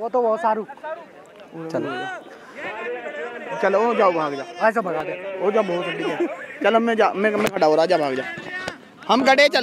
तो वो शाहरुख। चलो चलो जाओ, भाग जा, ऐसा भगा दे वो जा बहुत ठीक है। चल मैं खड़ा हो रहा, जा भाग जा, हम खड़े चल।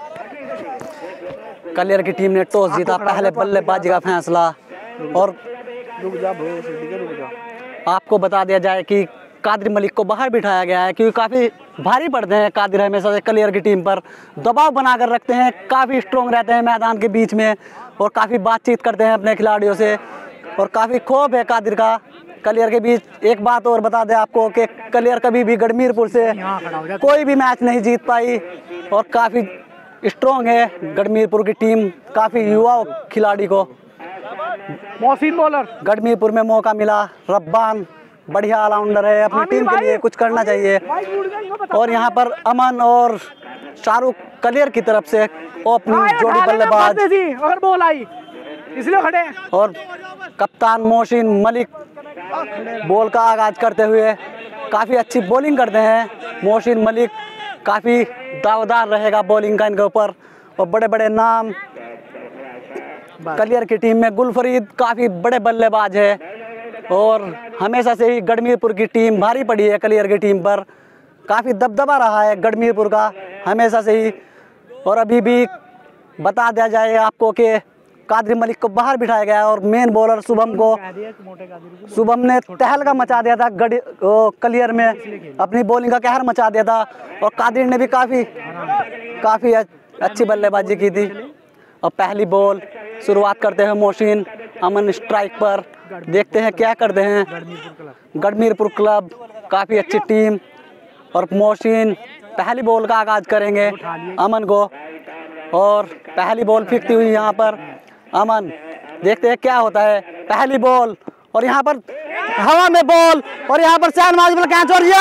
कलियर की टीम ने टॉस जीता, पहले बल्लेबाजी का फैसला। और रुक जा बहुत ठीक है, रुक जा। आपको बता दिया जाए कि कादिर मलिक को बाहर बिठाया गया है क्योंकि काफ़ी भारी पड़ते हैं कादिर, हमेशा से कलियर की टीम पर दबाव बनाकर रखते हैं, काफ़ी स्ट्रॉन्ग रहते हैं मैदान के बीच में और काफ़ी बातचीत करते हैं अपने खिलाड़ियों से और काफ़ी खौफ है कादिर का कलियर के बीच। एक बात और बता दें आपको कि कलियर कभी भी गढ़मीरपुर से कोई भी मैच नहीं जीत पाई और काफ़ी स्ट्रॉन्ग है गढ़मीरपुर की टीम, काफ़ी युवा खिलाड़ी को मोहसिन बॉलर गढ़मीरपुर में मौका मिला। रब्बान बढ़िया ऑलराउंडर है, अपनी टीम के लिए कुछ करना चाहिए। और यहाँ पर अमन और शाहरुख कलियर की तरफ से ओपनिंग जोड़ी बल्लेबाज और बॉल आई इसलिए खड़े। और कप्तान मोहसिन मलिक बॉल का आगाज करते हुए काफ़ी अच्छी बॉलिंग करते हैं। मोहसिन मलिक काफ़ी दावदार रहेगा बॉलिंग का इनके ऊपर और बड़े बड़े नाम कलियर की टीम में। गुलफरीद काफ़ी बड़े बल्लेबाज है और हमेशा से ही गढ़मीरपुर की टीम भारी पड़ी है कलियर की टीम पर, काफ़ी दबदबा रहा है गढ़मीरपुर का हमेशा से ही। और अभी भी बता दिया जाए आपको कि कादिर मलिक को बाहर बिठाया गया और मेन बॉलर शुभम ने तहलका मचा दिया था कलियर में, अपनी बॉलिंग का कहर मचा दिया था और कादिर ने भी काफ़ी अच्छी बल्लेबाजी की थी। और पहली बॉल शुरुआत करते हैं मोहसिन, अमन स्ट्राइक पर, देखते हैं क्या करते हैं। गढ़मीरपुर क्लब काफ़ी अच्छी टीम और मोहसिन पहली बॉल का आगाज करेंगे अमन को और पहली बॉल फेंकती हुई यहाँ पर अमन, देखते हैं क्या होता है। पहली बॉल और यहाँ पर हवा में बॉल और यहाँ पर शहनवाज पर कैच और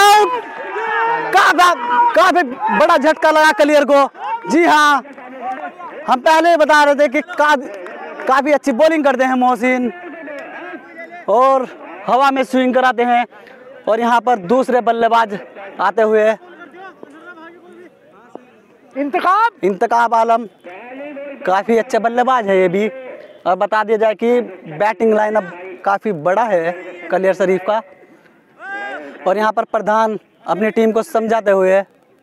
काफी बड़ा झटका लगा कलियर को। जी हाँ, हम पहले बता रहे थे कि काफी अच्छी बॉलिंग करते हैं मोहसिन और हवा में स्विंग कराते हैं। और यहाँ पर दूसरे बल्लेबाज आते हुए इंतकाब आलम, काफ़ी अच्छा बल्लेबाज है ये भी। और बता दिया जाए कि बैटिंग लाइनअप काफ़ी बड़ा है कलियर शरीफ का। और यहाँ पर प्रधान अपनी टीम को समझाते हुए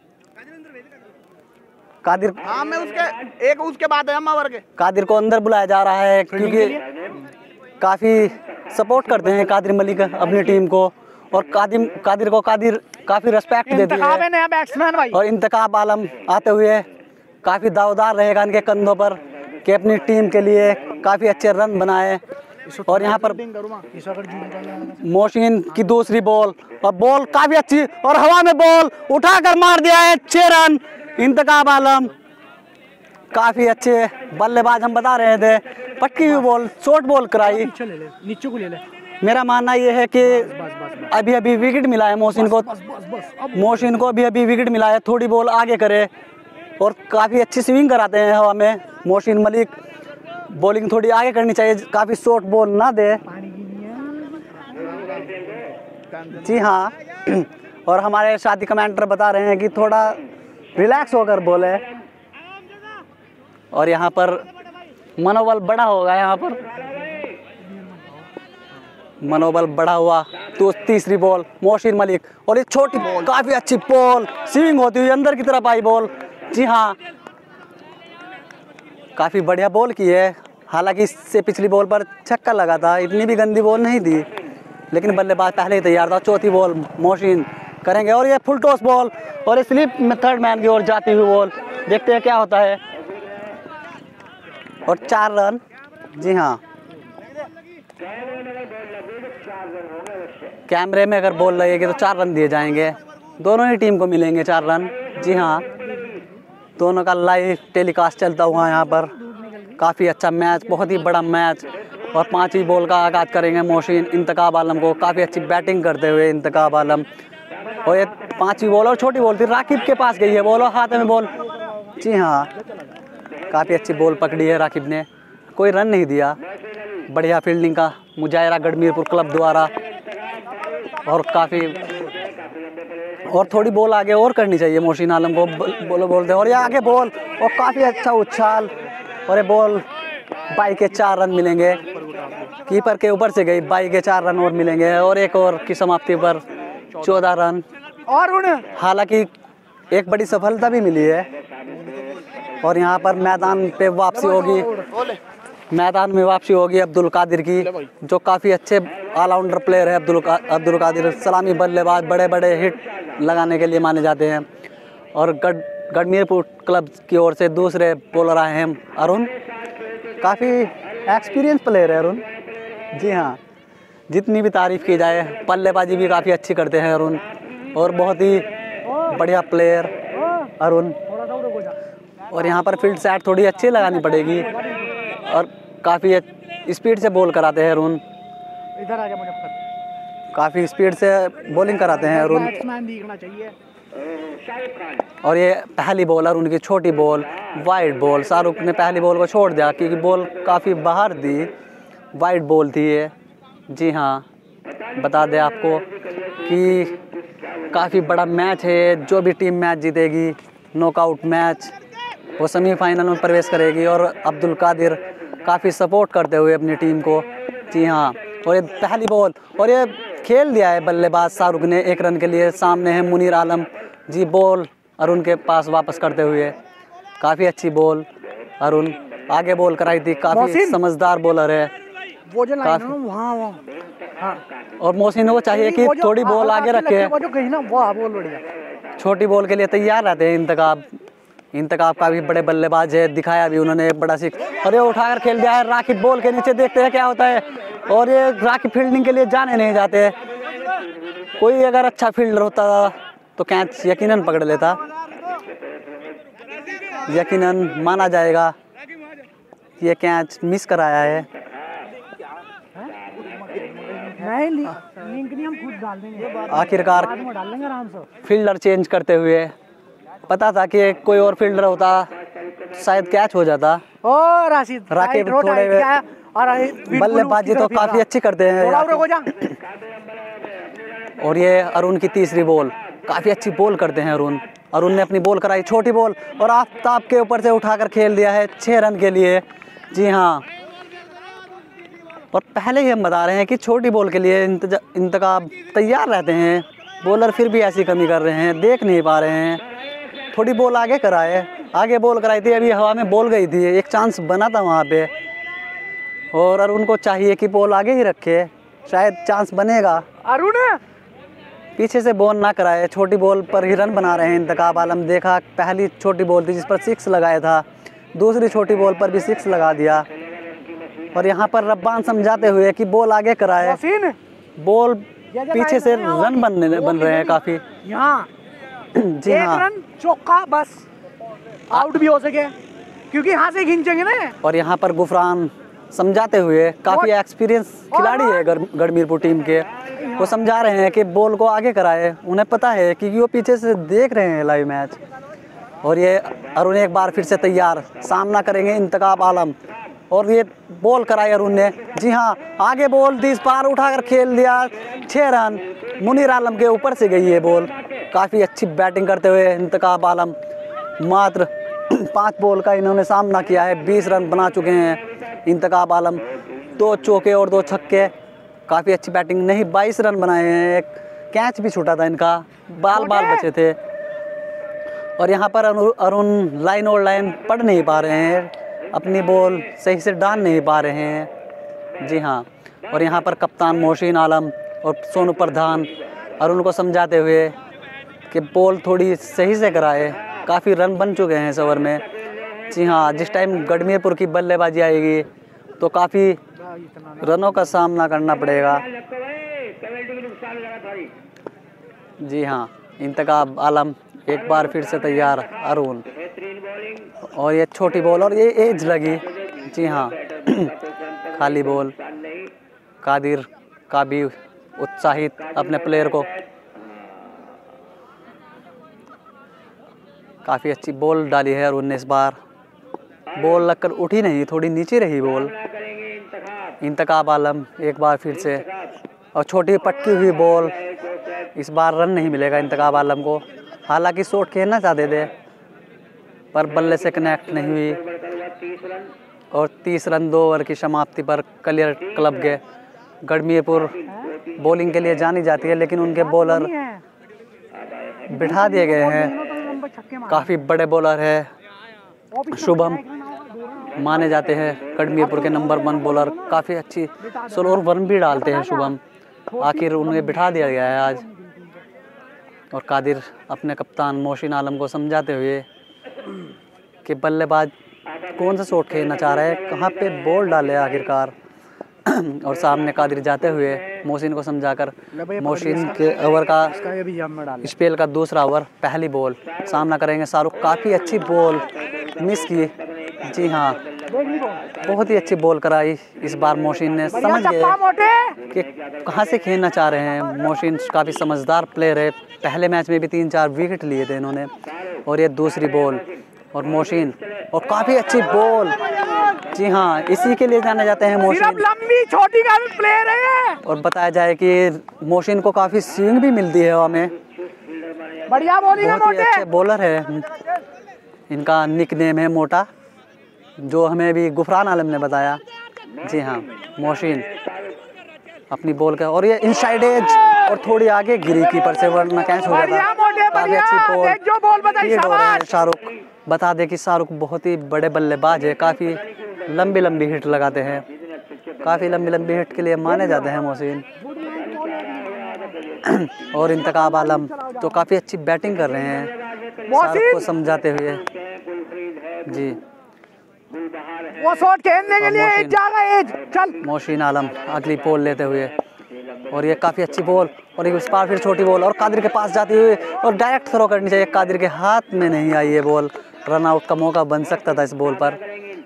कादिर, मैं उसके बाद है अम्मावर के कादिर को अंदर बुलाया जा रहा है क्योंकि काफ़ी सपोर्ट करते हैं कादिर मलिक अपनी टीम को और कादिर को काफ़ी रिस्पेक्ट देती है। और इंतकाब आलम आते हुए काफ़ी दावदार रहेगा इनके कंधों पर कि अपनी टीम के लिए काफ़ी अच्छे रन बनाए। और यहाँ पर मोहसिन की दूसरी बॉल और बॉल काफ़ी अच्छी और हवा में बॉल उठाकर मार दिया है 6 रन। इंतकाब आलम काफ़ी अच्छे बल्लेबाज, हम बता रहे थे, पटकी हुई बॉल शॉर्ट बॉल कराई। नीचे को ले ले। मेरा मानना ये है कि अभी विकेट मिला है मोहसिन को अभी विकेट मिला है, थोड़ी बॉल आगे करे और काफ़ी अच्छी स्विंग कराते हैं हवा में मोहसिन मलिक। बॉलिंग थोड़ी आगे करनी चाहिए, काफ़ी शॉर्ट बॉल ना दे। जी हाँ, और हमारे साथी कमेंटर बता रहे हैं कि थोड़ा रिलैक्स होकर बोले। और यहाँ पर मनोबल बड़ा होगा, यहाँ पर मनोबल बढ़ा हुआ। तो तीसरी बॉल मोहसिन मलिक और एक छोटी बॉल, काफ़ी अच्छी बॉल स्विंग होती हुई अंदर की तरफ आई बॉल। जी हाँ, काफ़ी बढ़िया बॉल की है। हालांकि इससे पिछली बॉल पर छक्का लगा था, इतनी भी गंदी बॉल नहीं थी, लेकिन बल्लेबाज पहले ही तैयार था। चौथी बॉल मोहसिन करेंगे और ये फुल टॉस बॉल और स्लिप में थर्ड मैन की ओर जाती हुई बॉल, देखते हैं क्या होता है। और 4 रन। जी हाँ, कैमरे में अगर बॉल लगेगी तो 4 रन दिए जाएंगे, दोनों ही टीम को मिलेंगे 4 रन। जी हाँ, दोनों का लाइव टेलीकास्ट चलता हुआ यहाँ पर। काफ़ी अच्छा मैच, बहुत ही बड़ा मैच। और 5वीं बॉल का आगाज़ करेंगे मोहसिन इंतकाब आलम को, काफ़ी अच्छी बैटिंग करते हुए इंतकाब आलम। और ये 5वीं बॉल और छोटी बॉल थी, राकिब के पास गई है बॉल और हाथ में बॉल। जी हाँ, काफ़ी अच्छी बॉल पकड़ी है राकिब ने, कोई रन नहीं दिया। बढ़िया फील्डिंग का मुजाहिरा गढ़मीरपुर क्लब द्वारा। और काफ़ी और थोड़ी बॉल आगे और करनी चाहिए मोहसिन आलम को, बोलते हैं। और ये आगे बॉल और काफ़ी अच्छा उछाल और ये बॉल बाई के 4 रन मिलेंगे। कीपर के ऊपर से गई, 22 के 4 रन और मिलेंगे और एक ओवर की समाप्ति पर 14 रन। और उन हालांकि एक बड़ी सफलता भी मिली है। और यहाँ पर मैदान पे वापसी होगी, मैदान में वापसी होगी अब्दुल कादिर की, जो काफ़ी अच्छे ऑलराउंडर प्लेयर है। अब्दुल कादिर सलामी बल्लेबाज, बड़े बड़े हिट लगाने के लिए माने जाते हैं। और गढ़मीरपुर क्लब की ओर से दूसरे बॉलर आए हैं अरुण, काफ़ी एक्सपीरियंस प्लेयर है अरुण। जी हाँ, जितनी भी तारीफ़ की जाए, बल्लेबाजी भी काफ़ी अच्छी करते हैं अरुण, और बहुत ही बढ़िया प्लेयर अरुण। और यहाँ पर फील्ड सेट थोड़ी अच्छी लगानी पड़ेगी और काफ़ी स्पीड से बॉल कराते हैं अरुण, इधर आ जा मुजफ्फर। काफ़ी स्पीड से बॉलिंग कराते हैं अरुण। बैट्समैन दिखना चाहिए। और ये पहली बॉल अरुण की छोटी बॉल, वाइड बॉल। शाहरुख ने पहली बॉल को छोड़ दिया क्योंकि बॉल काफ़ी बाहर दी, वाइड बॉल थी ये। जी हाँ, बता दें आपको कि काफ़ी बड़ा मैच है। जो भी टीम मैच जीतेगी, नॉकआउट मैच, वो सेमीफाइनल में प्रवेश करेगी। और अब्दुल कादिर काफ़ी सपोर्ट करते हुए अपनी टीम को। जी हाँ, और ये पहली बॉल, और ये खेल दिया है बल्लेबाज शाहरुख ने 1 रन के लिए। सामने है मुनीर आलम जी, बॉल अरुण के पास वापस करते हुए। काफ़ी अच्छी बॉल अरुण, आगे बॉल कराई थी, काफ़ी समझदार बॉलर है। वो जो लाइन है ना वहाँ हाँ। और मोहसिन को चाहिए कि थोड़ी बॉल आगे रखे, वो जो कहीं ना वो बॉल बढ़िया। छोटी बॉल के लिए तैयार रहते हैं इंतखाब का भी बड़े बल्लेबाज है, दिखाया भी उन्होंने एक बड़ा सिक्स। और ये उठाकर खेल दिया है राकिब, बॉल के नीचे देखते हैं क्या होता है। और ये राकिब फील्डिंग के लिए जाने नहीं जाते। कोई अगर अच्छा फील्डर होता तो कैच यकीनन पकड़ लेता, यकीनन माना जाएगा। ये कैच मिस कराया है। लिंक नहीं, हम खुद डाल देंगे, आखिरकार डाल लेंगे आराम से। फील्डर चेंज करते हुए, पता था कि कोई और फील्डर होता शायद कैच हो जाता। ओ राशिद, राकिब थोड़े बल्लेबाजी तो काफ़ी अच्छी करते हैं। और ये अरुण की तीसरी बॉल, काफ़ी अच्छी बॉल करते हैं अरुण ने अपनी बॉल कराई छोटी बॉल, और आफ्ताब के ऊपर से उठाकर खेल दिया है 6 रन के लिए। जी हाँ, और पहले ही हम बता रहे हैं कि छोटी बॉल के लिए इंतखाब तैयार रहते हैं। बॉलर फिर भी ऐसी कमी कर रहे हैं, देख नहीं पा रहे हैं। थोड़ी बॉल आगे कराए, आगे बॉल कराई थी, अभी हवा में बॉल गई थी, एक चांस बना था वहाँ पे। और अरुण को चाहिए कि बॉल आगे ही रखे, शायद चांस बनेगा। अरुण पीछे से बॉल ना कराए, छोटी बॉल पर ही रन बना रहे हैं इंतखाब आलम। देखा, पहली छोटी बॉल थी जिस पर 6 लगाया था, दूसरी छोटी बॉल पर भी 6 लगा दिया। और यहाँ पर रब्बान समझाते हुए कि बॉल आगे कराए, बॉल पीछे से रन बन रहे हैं काफ़ी। यहाँ जी हाँ, 1 रन चौका बस, आउट भी हो सके क्योंकि यहाँ से खींचेंगे ना। और यहाँ पर गुफरान समझाते हुए, काफ़ी एक्सपीरियंस खिलाड़ी है गढ़मीरपुर टीम के, वो समझा रहे हैं कि बॉल को आगे कराए। उन्हें पता है क्योंकि वो पीछे से देख रहे हैं लाइव मैच। और ये अरुण एक बार फिर से तैयार, सामना करेंगे इंतखाब आलम। और ये बॉल कराई अरुण ने। जी हाँ, आगे बॉल थी, इस पार उठाकर खेल दिया 6 रन। मुनीर आलम के ऊपर से गई है बॉल। काफ़ी अच्छी बैटिंग करते हुए इंतखाब आलम, मात्र 5 बॉल का इन्होंने सामना किया है, 20 रन बना चुके हैं इंतखाब आलम। 2 चौके और 2 छक्के, काफ़ी अच्छी बैटिंग। नहीं, 22 रन बनाए हैं, एक कैच भी छूटा था इनका, बाल बचे थे। और यहाँ पर अरुण लाइन और लाइन पढ़ नहीं पा रहे हैं, अपनी बॉल सही से डाल नहीं पा रहे हैं। जी हाँ, और यहाँ पर कप्तान मोहसिन आलम और सोनू प्रधान अरुण को समझाते हुए कि बॉल थोड़ी सही से कराए। काफ़ी रन बन चुके हैं इस ओवर में। जी हाँ, जिस टाइम गढ़मीरपुर की बल्लेबाजी आएगी तो काफ़ी रनों का सामना करना पड़ेगा। जी हाँ, इंतखाब आलम एक बार फिर से तैयार अरुण। और ये छोटी बॉल और ये एज लगी। जी हाँ, खाली बॉल। कादिर का भी उत्साहित अपने प्लेयर को, काफ़ी अच्छी बॉल डाली है अरुण ने इस बार। बॉल लगकर उठी नहीं, थोड़ी नीचे रही बॉल। इंतखाब आलम एक बार फिर से, और छोटी पटकी हुई बॉल। इस बार रन नहीं मिलेगा इंतखाब आलम को। हालांकि शॉट खेलना चाहते थे पर बल्ले से कनेक्ट नहीं हुई। और 30 रन 2 ओवर की समाप्ति पर कलियर क्लब के। गढ़मीरपुर बॉलिंग के लिए जानी जाती है, लेकिन उनके बॉलर बिठा दिए गए हैं। काफ़ी बड़े बॉलर है शुभम, माने जाते हैं गढ़मीरपुर के नंबर 1 बॉलर। काफ़ी अच्छी स्लो रन भी डालते हैं शुभम। आखिर उन्हें बिठा दिया गया है आज। और कादिर अपने कप्तान मोहसिन आलम को समझाते हुए कि बल्लेबाज कौन सा शॉट खेलना चाह रहा है, कहाँ पे बॉल डाले आखिरकार। और सामने कादिर जाते हुए मोहसिन को समझाकर मोहसिन के ओवर का स्पेल का दूसरा ओवर, पहली बॉल सामना करेंगे शाहरुख। काफ़ी अच्छी बॉल मिस की। जी हाँ, बहुत ही अच्छी बॉल कराई इस बार मोहसिन ने। समझ गए कि कहाँ से खेलना चाह रहे हैं। मोहसिन काफ़ी समझदार प्लेयर है। पहले मैच में भी 3-4 विकेट लिए थे इन्होंने। और ये दूसरी बॉल और मोहसिन, और काफ़ी अच्छी बॉल। जी हाँ, इसी के लिए जाने जाते हैं मोहसिन। लंबी छोटी प्लेयर है। और बताया जाए कि मोहसिन को काफ़ी स्विंग भी मिलती है हमें। बढ़िया बॉलिंग है, बहुत ही अच्छे बॉलर है। इनका निकनेम है मोटा, जो हमें भी गुफरान आलम ने बताया। जी हाँ, मोहसिन अपनी बॉल का, और ये इनसाइड एज और थोड़ी आगे गिरी कीपर से, वरना कैच हो जाता। काफ़ी अच्छी बॉल। शाहरुख, बता दे कि शाहरुख बहुत ही बड़े बल्लेबाज है। काफ़ी लंबी लंबी हिट लगाते हैं। काफ़ी लंबी लंबी हिट के लिए माने जाते हैं मोहसिन। और इंतखाब आलम तो काफ़ी अच्छी बैटिंग कर रहे हैं शाहरुख को समझाते हुए। जी, वो शॉट खेलने के लिए चल मोहसिन आलम अगली बॉल लेते हुए। और ये काफ़ी अच्छी बॉल, और इस बार फिर छोटी बॉल और कादिर के पास जाती हुई, और डायरेक्ट थ्रो करनी चाहिए। कादिर के हाथ में नहीं आई ये बॉल। रन आउट का मौका बन सकता था इस बॉल पर।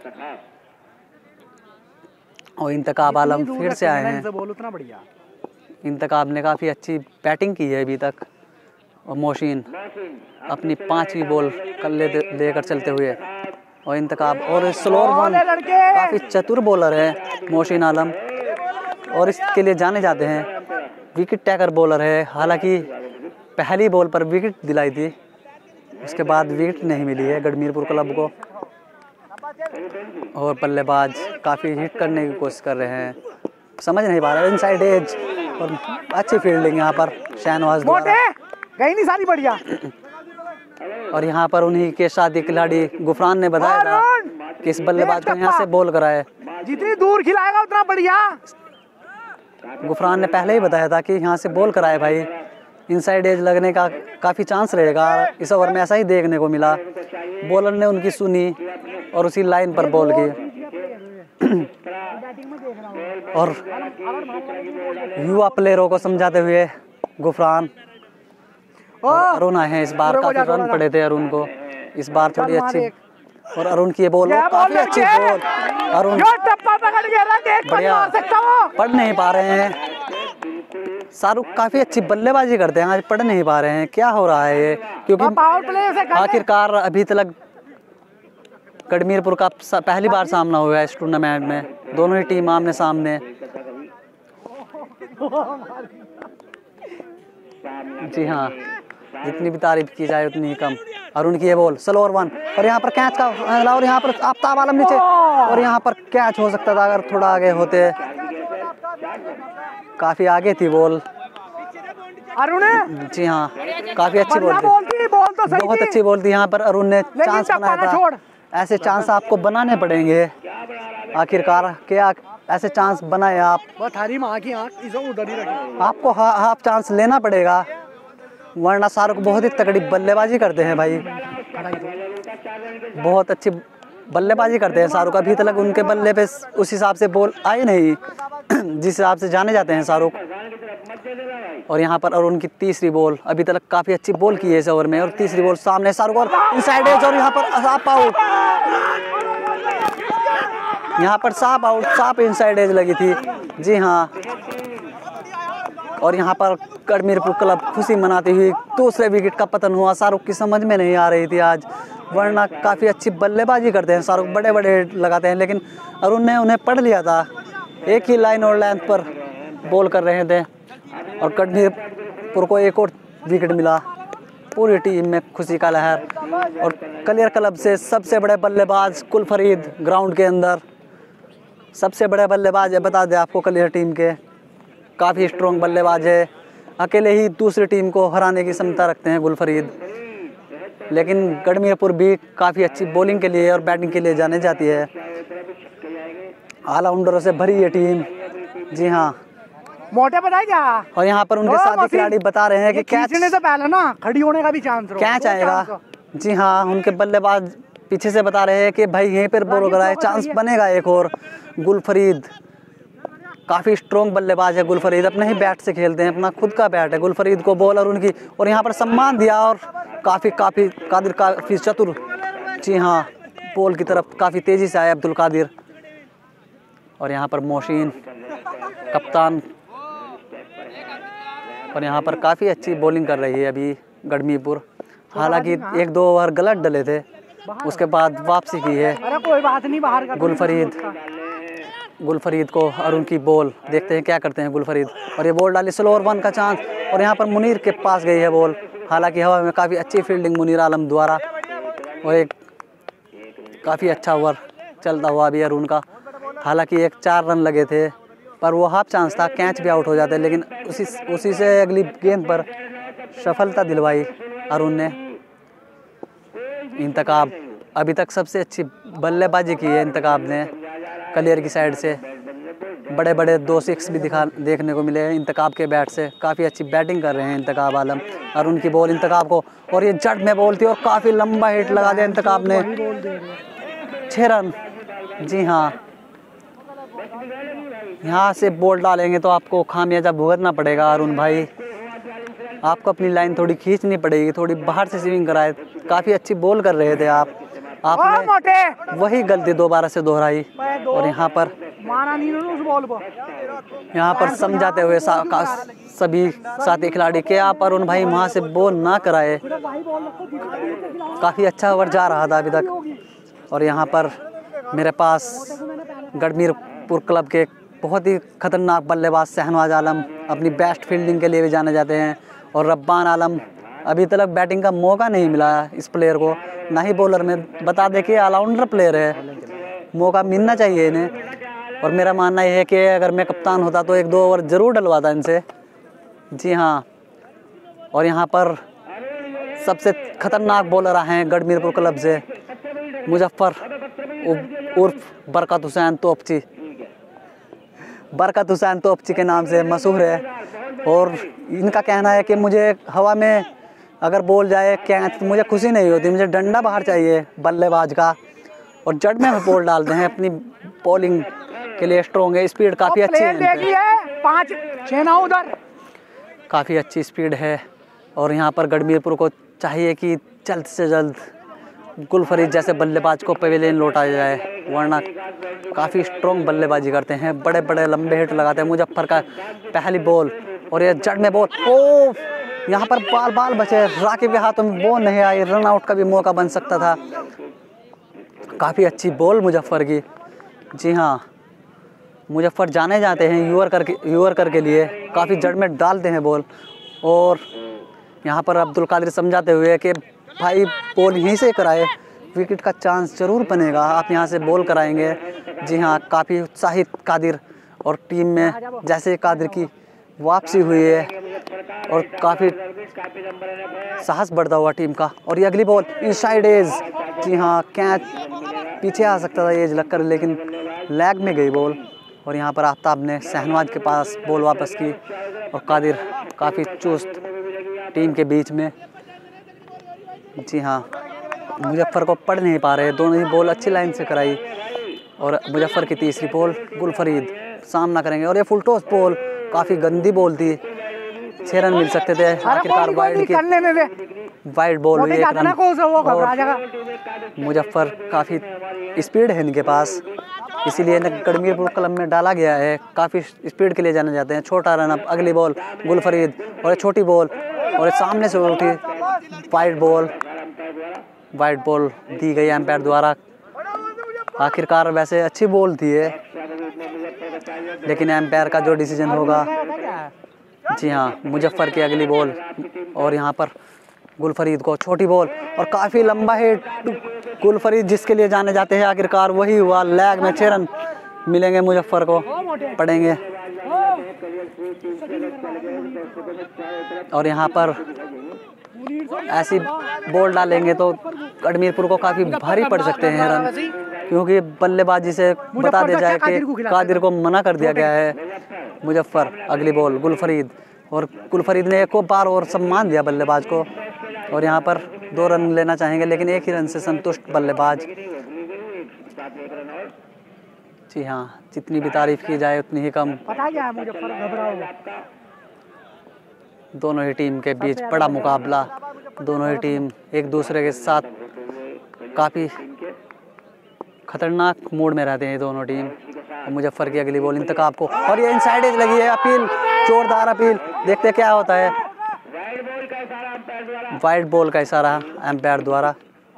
और इंतखाब आलम फिर से आए हैं। इंतखाब ने काफ़ी अच्छी बैटिंग की है अभी तक। और मोहसिन अपनी 5वीं बॉल लेकर चलते हुए। और इंतखाब और स्लोअर वन, काफ़ी चतुर बॉलर है मोहसिन आलम, और इसके लिए जाने जाते हैं। विकेट टेकर बॉलर है। हालांकि पहली बॉल पर विकेट दिलाई थी, उसके बाद विकेट नहीं मिली है गढ़मीरपुर क्लब को। और बल्लेबाज काफ़ी हिट करने की कोशिश कर रहे हैं, समझ नहीं पा रहे। इनसाइड एज और अच्छी फील्डिंग यहाँ पर शहनवाज द्वारा। गई नहीं सारी बढ़िया। और यहाँ पर उन्हीं के साथी खिलाड़ी गुफरान ने बताया था कि इस बल्लेबाज को यहाँ से बॉल कराए। जितनी दूर खिलाएगा उतना बढ़िया। गुफरान ने पहले ही बताया था कि यहाँ से बॉल कराए भाई, इनसाइड एज लगने का काफ़ी चांस रहेगा। इस ओवर में ऐसा ही देखने को मिला। बॉलर ने उनकी सुनी और उसी लाइन पर बॉल की। और युवा प्लेयरों को समझाते हुए गुफरान और अरुण आए हैं। इस बार काफ़ी रन पड़े थे अरुण को, इस बार थोड़ी अच्छी। और अरुण की ये बॉल, काफ़ी अच्छी बॉल। अरुण बढ़िया, पढ़ नहीं पा रहे हैं। शाहरुख काफ़ी अच्छी बल्लेबाजी करते हैं, आज पढ़ नहीं पा रहे हैं। क्या हो रहा है ये? क्योंकि आखिरकार अभी तक गढ़मीरपुर का पहली बार सामना हुआ है इस टूर्नामेंट में। दोनों ही टीम आमने सामने। जी हाँ, जितनी भी तारीफ की जाए उतनी ही कम। अरुण की ये बॉल, स्लोअर वन, और यहाँ पर कैच का, और यहाँ पर आफ्ताब आलम नीचे, और यहाँ पर कैच हो सकता था अगर थोड़ा आगे होते। काफ़ी आगे थी बॉल। अरुण, जी हाँ, काफ़ी अच्छी बॉल थी। बहुत अच्छी बॉल थी। यहाँ पर अरुण ने चांस बनाया था। ऐसे चांस आपको बनाने पड़ेंगे आखिरकार। क्या ऐसे चांस बनाए आप? आपको हाफ चांस लेना पड़ेगा, वरना शाहरुख बहुत ही तगड़ी बल्लेबाजी करते हैं भाई। बहुत अच्छी बल्लेबाजी करते हैं शाहरुख। अभी तक उनके बल्ले पे उस हिसाब से बॉल आई नहीं जिस हिसाब से जाने जाते हैं शाहरुख। और यहाँ पर अरुण की तीसरी बॉल, अभी तक काफ़ी अच्छी बॉल की है इस ओवर में। और तीसरी बॉल सामने शाहरुख, और इनसाइड एज, और यहाँ पर साफ आउट। यहाँ पर साफ आउट, साफ इनसाइड एज लगी थी। जी हाँ, और यहाँ पर गढ़मीरपुर क्लब खुशी मनाती हुई दूसरे विकेट का पतन हुआ। शाहरुख की समझ में नहीं आ रही थी आज, वरना काफ़ी अच्छी बल्लेबाजी करते हैं शाहरुख, बड़े बड़े लगाते हैं। लेकिन अरुण ने उन्हें पढ़ लिया था। एक ही लाइन और लेंथ पर बॉल कर रहे थे, और गढ़मीरपुर को एक और विकेट मिला। पूरी टीम में खुशी का लहर। और कलियर क्लब से सबसे बड़े बल्लेबाज गुलफरीद ग्राउंड के अंदर सबसे बड़े बल्लेबाज है, बता दें आपको कलियर टीम के, काफ़ी स्ट्रॉन्ग बल्लेबाज है, अकेले ही दूसरी टीम को हराने की क्षमता रखते हैं गुलफरीद। लेकिन गढ़मीरपुर भी काफ़ी अच्छी बॉलिंग के लिए और बैटिंग के लिए जाने जाती है। ऑलराउंडरों से भरी ये टीम, जी हाँ। मोटे बताए क्या? और यहाँ पर उनके साथी खिलाड़ी बता रहे हैं कि खींचने से पहले ना खड़ी होने का भी चांस कैच आएगा। जी हाँ, उनके बल्लेबाज पीछे से बता रहे हैं कि भाई यहीं पर बॉल कराए, चांस बनेगा एक और। गुलफरीद काफ़ी स्ट्रॉन्ग बल्लेबाज है। गुलफरीद अपने ही बैट से खेलते हैं, अपना खुद का बैट है गुलफरीद को बॉल और उनकी, और यहाँ पर सम्मान दिया और काफ़ी कादिर काफ़ी चतुर, जी हाँ, बॉल की तरफ काफ़ी तेज़ी से आए अब्दुल कादिर। और यहाँ पर मोहसिन कप्तान, और यहाँ पर काफ़ी अच्छी बॉलिंग कर रही है अभी गढ़मीरपुर। हालांकि 1-2 ओवर गलत डले थे, उसके बाद वापसी की है। अरे कोई बात नहीं, बाहर कर गुलफरीद को और उनकी बॉल देखते हैं क्या करते हैं गुलफरीद। और ये बॉल डाली, स्लो ओवर 1 का चांस, और यहाँ पर मुनीर के पास गई है बॉल। हालांकि हवा में काफ़ी अच्छी फील्डिंग मुनीर आलम द्वारा, और एक काफ़ी अच्छा ओवर चलता हुआ अभी अरुण का। हालांकि 4 रन लगे थे, पर वो हाफ चांस था, कैच भी आउट हो जाते, लेकिन उसी से अगली गेंद पर सफलता दिलवाई अरुण ने। इंतखाब अभी तक सबसे अच्छी बल्लेबाजी की है इंतखाब ने कलियर की साइड से। बड़े बड़े 2 6 भी देखने को मिले हैं इंतखाब के बैट से। काफ़ी अच्छी बैटिंग कर रहे हैं इंतखाब आलम। और उनकी बॉल इंतखाब को, और ये जट में बॉल थी और काफ़ी लंबा हिट लगा दिया इंतखाब ने। 6 रन, जी हाँ। यहाँ से बॉल डालेंगे तो आपको खामियाजा भुगतना पड़ेगा अरुण भाई, आपको अपनी लाइन थोड़ी खींचनी पड़ेगी, थोड़ी बाहर से स्विंग कराए। काफ़ी अच्छी बॉल कर रहे थे आपने वही गलती दोबारा से दोहराई। और यहाँ पर समझाते हुए सभी साथी खिलाड़ी के आप अरुण भाई वहाँ से बॉल ना कराए। काफ़ी अच्छा ओवर जा रहा था अभी तक। और यहाँ पर मेरे पास गढ़मीरपुर क्लब के बहुत ही खतरनाक बल्लेबाज शहनवाज आलम अपनी बेस्ट फील्डिंग के लिए भी जाने जाते हैं। और रब्बान आलम, अभी तक बैटिंग का मौका नहीं मिला इस प्लेयर को, ना ही बॉलर में। बता दें कि ऑलराउंडर प्लेयर है, मौका मिलना चाहिए इन्हें। और मेरा मानना यह है कि अगर मैं कप्तान होता तो 1-2 ओवर ज़रूर डलवाता इनसे, जी हाँ। और यहाँ पर सबसे खतरनाक बॉलर आए हैं गढ़मीरपुर क्लब से, मुजफ्फर उर्फ बरकत हुसैन तोपची। बरकत हुसैन तोपची के नाम से मशहूर है। और इनका कहना है कि मुझे हवा में अगर बॉल जाए कैच तो मुझे खुशी नहीं होती, मुझे डंडा बाहर चाहिए बल्लेबाज का। और जड़ में बॉल डालते हैं, अपनी बॉलिंग के लिए स्ट्रॉन्ग है, स्पीड काफ़ी अच्छी है, 5-6 ना उधर, काफ़ी अच्छी स्पीड है। और यहाँ पर गढ़मीरपुर को चाहिए कि जल्द से जल्द गुलफरीद जैसे बल्लेबाज को पवेलियन लौटाया जाए, वरना काफ़ी स्ट्रॉन्ग बल्लेबाजी करते हैं, बड़े बड़े लंबे हिट लगाते हैं। मुजफ्फर का पहली बॉल, और ये जड़ में बॉल, ओ यहाँ पर बाल बचे, राकिब के हाथों में बॉल नहीं आई, रन आउट का भी मौका बन सकता था। काफ़ी अच्छी बॉल मुजफ्फर की, जी हाँ। मुजफ्फर जाने जाते हैं यूअर्कर के लिए, काफ़ी जड़ में डालते हैं बॉल। और यहाँ पर अब्दुल कादिर समझाते हुए कि भाई बॉल यहीं से कराए, विकेट का चांस ज़रूर बनेगा, आप यहाँ से बॉल कराएंगे, जी हाँ। काफ़ी उत्साहित कादिर, और टीम में जैसे कादिर की वापसी हुई है और काफ़ी साहस बढ़ता हुआ टीम का। और ये अगली बॉल इनसाइड एज, जी हाँ, कैच पीछे आ सकता था एज लगकर, लेकिन लैग में गई बॉल। और यहाँ पर आफ्ताब ने शहनवाज के पास बॉल वापस की, और कादिर काफ़ी चुस्त टीम के बीच में, जी हाँ। मुजफ्फर को पढ़ नहीं पा रहे, दोनों ही बॉल अच्छी लाइन से कराई। और मुजफ्फर की तीसरी बॉल गुलफरीद सामना करेंगे, और ये फुल टॉस बॉल काफ़ी गंदी बॉल थी, 6 रन मिल सकते थे। आखिरकार वाइड बॉल हुई, 1 रन। मुजफ्फर काफ़ी स्पीड है इनके पास, इसीलिए गढ़मीरपुर क्लब में डाला गया है, काफ़ी स्पीड के लिए जाने जाते हैं। छोटा रन। अब अगली बॉल गुलफरीद, और छोटी बॉल, और सामने से उठी वाइड बॉल दी गई एम्पायर द्वारा। आखिरकार वैसे अच्छी बॉल थी है, लेकिन एम्पायर का जो डिसीजन होगा, जी हाँ। मुजफ्फर की अगली बॉल, और यहाँ पर गुलफरीद को, छोटी बॉल और काफ़ी लंबा हिट गुलफरीद जिसके लिए जाने जाते हैं, आखिरकार वही हुआ। लैग में 6 रन मिलेंगे मुजफ्फर को, पड़ेंगे। और यहाँ पर ऐसी बॉल डालेंगे तो गढ़मीरपुर को काफ़ी भारी पड़ सकते हैं रन, क्योंकि बल्लेबाजी से बता दिया जाए कि कादिर को मना कर दिया गया है। मुजफ्फर अगली बॉल गुलफरीद, और गुलफरीद ने एक बार और सम्मान दिया बल्लेबाज को, और यहाँ पर 2 रन लेना चाहेंगे लेकिन 1 ही रन से संतुष्ट बल्लेबाज। जी हाँ, जितनी भी तारीफ की जाए उतनी ही कम। पता क्या है मुजफ्फर घबरा होगा। दोनों ही टीम के बीच बड़ा मुकाबला, दोनों ही टीम एक दूसरे के साथ काफ़ी खतरनाक मूड में रहते हैं दोनों टीम। और मुजफ्फर की अगली बॉल इंतकाब को, और ये इनसाइड एज लगी है। अपील, जोरदार अपील, देखते क्या होता है। वाइड बॉल का इशारा एम्पायर द्वारा।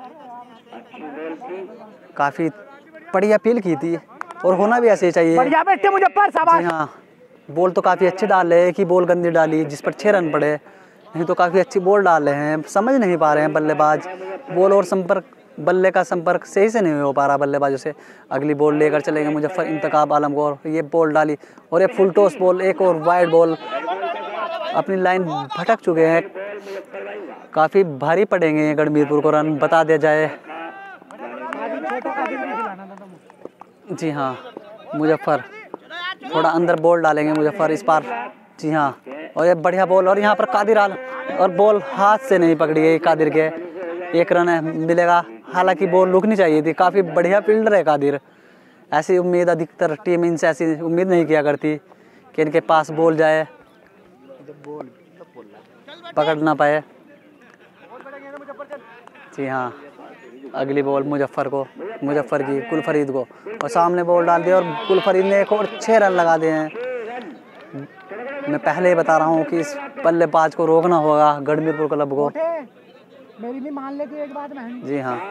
काफ़ी बड़ी अपील की थी और होना भी ऐसे ही चाहिए। बढ़िया बैठे मुजफ्फर, शाबाश। जी हाँ, बॉल तो काफ़ी अच्छी डाल रहे हैं, एक ही बॉल गंदी डाली जिस पर 6 रन पड़े, नहीं तो काफ़ी अच्छी बॉल डाल रहे हैं। समझ नहीं पा रहे हैं बल्लेबाज, बॉल और संपर्क, बल्ले का संपर्क सही से नहीं हो पा रहा बल्लेबाजों से। अगली बॉल लेकर चलेंगे मुजफ्फर, इंतकाब आलम को, और ये बॉल डाली और एक फुल टॉस बॉल, एक और वाइड बॉल। अपनी लाइन भटक चुके हैं, काफ़ी भारी पड़ेंगे गढ़मीरपुर को रन, बता दिया जाए। जी हाँ, मुजफ्फर थोड़ा अंदर बॉल डालेंगे मुजफ्फर इस बार। जी हाँ, और ये बढ़िया बॉल, और यहाँ पर कादिर आलम, और बॉल हाथ से नहीं पकड़ी गई कादिर के, 1 रन मिलेगा। हालांकि बॉल रुकनी चाहिए थी, काफ़ी बढ़िया फील्डर है कादिर। ऐसी उम्मीद अधिकतर टीम इनसे ऐसी उम्मीद नहीं किया करती कि इनके पास बॉल जाए, पकड़ ना पाए। जी हाँ, अगली बॉल मुजफ्फर को, मुजफ्फर की गुलफरीद को, और सामने बॉल डाल दी और गुलफरीद ने एक और 6 रन लगा दिए हैं। मैं पहले ही बता रहा हूँ कि इस बल्लेबाज को रोकना होगा गढ़मीरपुर क्लब को। मेरी भी मान लेती एक बात में। जी हाँ,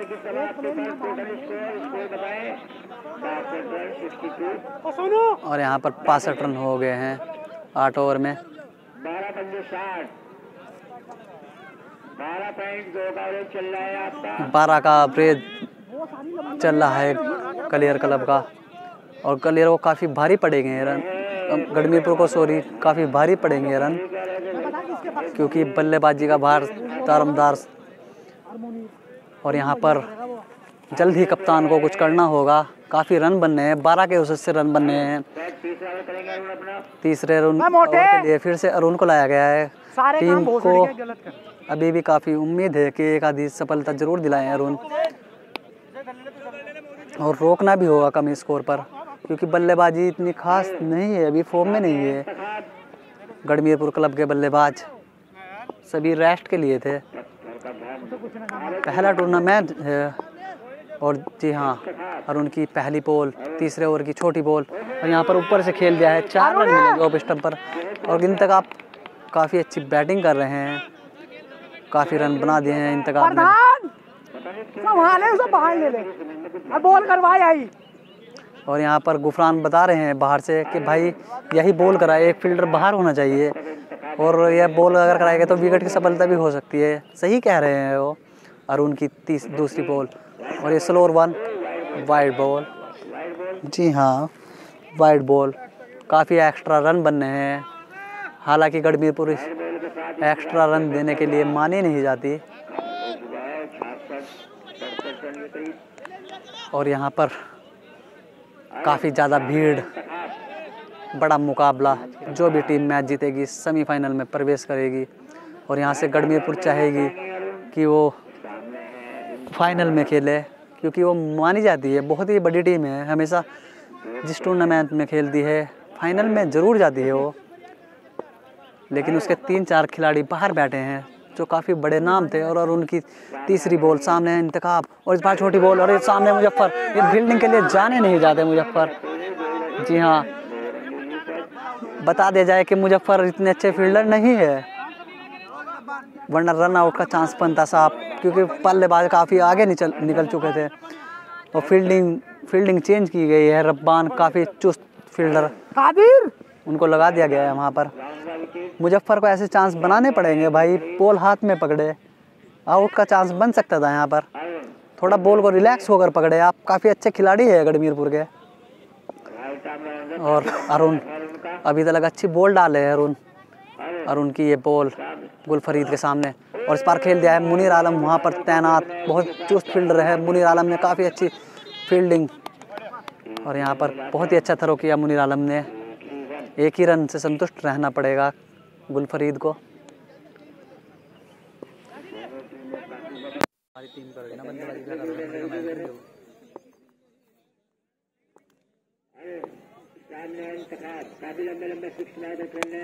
और यहाँ पर 65 रन हो गए हैं 8 ओवर में। 12 का एवरेज चल रहा है कलियर क्लब का, और कलियर को काफ़ी भारी पड़ेंगे रन, गढ़मीरपुर को सॉरी काफ़ी भारी पड़ेंगे रन, क्योंकि बल्लेबाजी का भार दारमदार। और यहाँ पर जल्द ही कप्तान को कुछ करना होगा, काफ़ी रन बनने हैं, 12 के औसत से रन बनने हैं। तीसरे रन के लिए फिर से अरुण को लाया गया है। टीम को अभी भी काफ़ी उम्मीद है कि एक आधी सफलता जरूर दिलाएं अरुण, और रोकना भी होगा कम स्कोर पर, क्योंकि बल्लेबाजी इतनी खास नहीं है, अभी फॉर्म में नहीं है। गढ़मीरपुर क्लब के बल्लेबाज सभी रेस्ट के लिए थे, पहला टूर्नामेंट है। और जी हाँ, अरुण की पहली बॉल, तीसरे ओवर की छोटी बॉल, और यहाँ पर ऊपर से खेल दिया है, 4 रन मिलेंगे ऑफ स्टंप पर। और इंतकाब काफ़ी अच्छी बैटिंग कर रहे हैं, काफ़ी रन बना दिए हैं इंतकाब ने। बॉल करवाया ही। और यहाँ पर गुफरान बता रहे हैं बाहर से कि भाई यही बॉल कराए, एक फील्डर बाहर होना चाहिए, और यह बॉल अगर कराएगा तो विकेट की सफलता भी हो सकती है। सही कह रहे हैं वो। अरुण की दूसरी बॉल, और ये स्लोअर 1 वाइड बॉल। जी हाँ, वाइड बॉल, काफ़ी एक्स्ट्रा रन बनने हैं। हालांकि गढ़मीरपुर एक्स्ट्रा रन देने के लिए मानी नहीं जाती। और यहाँ पर काफ़ी ज़्यादा भीड़, बड़ा मुकाबला, जो भी टीम मैच जीतेगी सेमीफाइनल में प्रवेश करेगी। और यहाँ से गढ़मीरपुर चाहेगी कि वो फाइनल में खेले, क्योंकि वो मानी जाती है, बहुत ही बड़ी टीम है, हमेशा जिस टूर्नामेंट में खेलती है फाइनल में ज़रूर जाती है वो। लेकिन उसके 3-4 खिलाड़ी बाहर बैठे हैं जो काफ़ी बड़े नाम थे। और उनकी तीसरी बॉल, सामने इंतकाब, और इस बार छोटी बॉल, और ये सामने मुजफ्फर, ये फील्डिंग के लिए जाने नहीं जाते मुजफ्फर। जी हाँ, बता दिया जाए कि मुजफ्फर इतने अच्छे फील्डर नहीं है, वरना रन आउट का चांस बनता साहब, क्योंकि बल्लेबाज काफ़ी आगे निकल चुके थे। और फील्डिंग चेंज की गई है, रब्बान काफ़ी चुस्त फील्डर, कादिर उनको लगा दिया गया है वहाँ पर। मुजफ्फर को ऐसे चांस बनाने पड़ेंगे भाई। बॉल हाथ में पकड़े, आउट का चांस बन सकता था यहाँ पर। थोड़ा बॉल को रिलैक्स होकर पकड़े। आप काफ़ी अच्छे खिलाड़ी है गढ़मीरपुर के। और अरुण अभी तक अच्छी बॉल डाले है। अरुण की ये बॉल गुलफरीद के सामने, और इस बार खेल दिया है मुनीर आलम वहाँ पर तैनात। बहुत चुस्त फील्डर है मुनीर आलम ने, काफ़ी अच्छी फील्डिंग, और यहाँ पर बहुत ही अच्छा थ्रो किया मुनीर आलम ने। एक ही रन से संतुष्ट रहना पड़ेगा गुलफरीद को। हमारी टीम कर रही ना बंदेबाजी कर रही है। काफी लंबे लंबे सिक्स मार के खेलने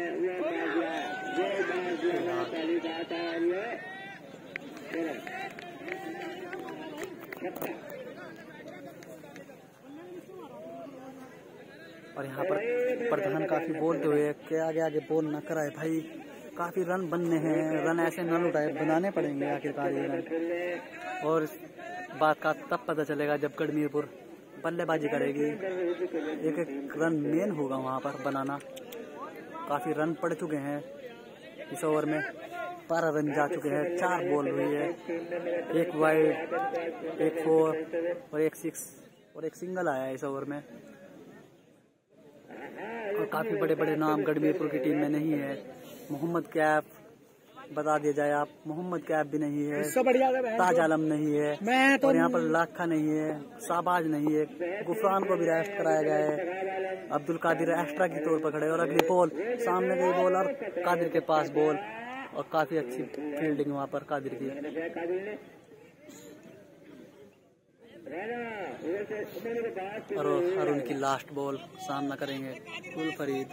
और यहाँ पर प्रधान काफी बोलते हुए के आगे आगे बोल न कराए भाई। काफी रन बनने हैं, रन ऐसे न लुटाए, बनाने पड़ेंगे आखिरकार ये रन। और इस बात का तब पता चलेगा जब गढ़मीरपुर बल्लेबाजी करेगी। एक एक रन मेन होगा वहाँ पर बनाना। काफ़ी रन पड़ चुके हैं इस ओवर में, 12 रन जा चुके हैं। 4 बॉल हुई है, 1 वाइड, 1 4 और 1 6 और 1 सिंगल आया है इस ओवर में। और काफ़ी बड़े बड़े नाम गढ़मीरपुर की टीम में नहीं है। मोहम्मद कैफ बता दिया जाए आप, मोहम्मद कैफ भी नहीं है, ताज आलम नहीं है, और यहाँ पर लाखा नहीं है, शाहबाज नहीं है। गुफरान को भी रेस्ट कराया गया है। अब्दुल कादिर एक्स्ट्रा की तौर पर खड़े, और अगली बॉल सामने गई बॉल और कादिर के पास बॉल, और काफी अच्छी फील्डिंग वहाँ पर कादिर की। और अरुण की लास्ट बॉल सामना करेंगे गुलफरीद,